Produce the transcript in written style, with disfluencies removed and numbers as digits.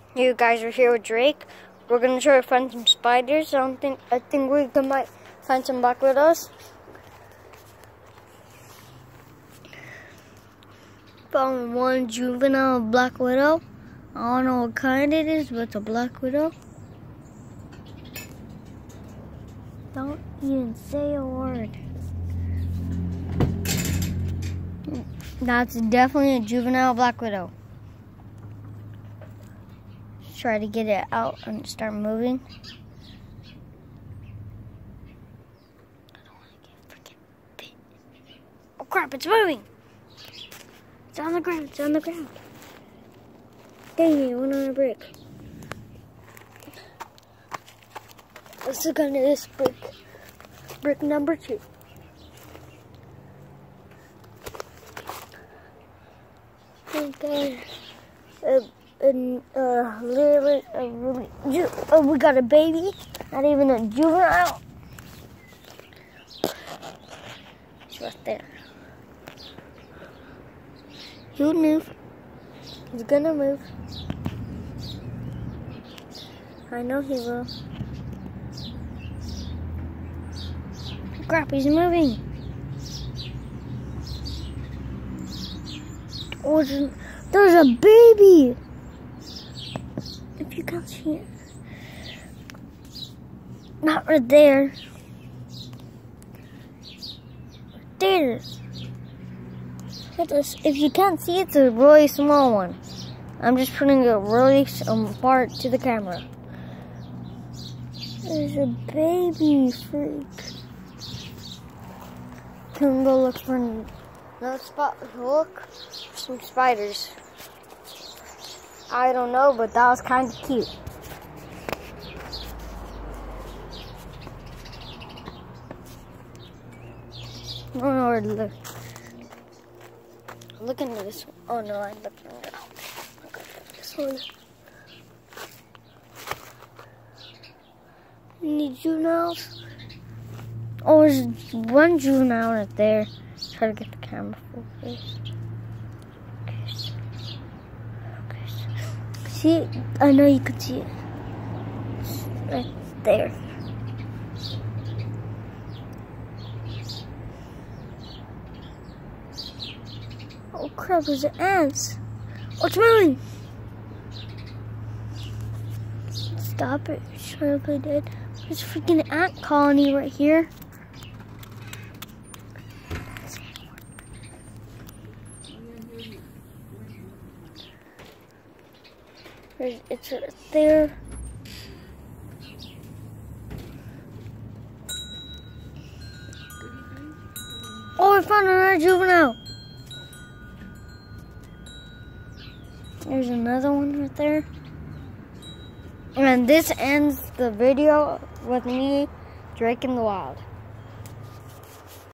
You guys are here with Drake. We're gonna try to find some spiders. I think we might find some black widows. Found one juvenile black widow. I don't know what kind it is, but it's a black widow. Don't even say a word. That's definitely a juvenile black widow. Try to get it out and start moving. I don't want to get freaking bit. Oh crap, it's moving! It's on the ground, it's on the ground. Dang it, it went on a brick. Let's look under this brick. Brick number 2. Okay. We got a baby, not even a juvenile. It's right there. He'll move. He's gonna move. I know he will. Crap, he's moving. Oh, there's a baby. If you can't see it. Not right there. There. If you can't see it, it's a really small one. I'm just putting it really far to the camera. There's a baby freak. Can we go look for another spot? Look, some spiders. I don't know, but that was kind of cute. I don't know where to look. I'm looking at this one. Oh no, I'm looking at this one. Any juveniles? Oh, there's one juvenile right there. Try to get the camera focused. See it? I know you can see it. It's right there. Oh crap, there's the ants. Oh, it's moving. Stop it. Shut up, I did. There's a freaking ant colony right here. It's right there. Oh, I found another juvenile. There's another one right there. And this ends the video with me, Drake in the Wild.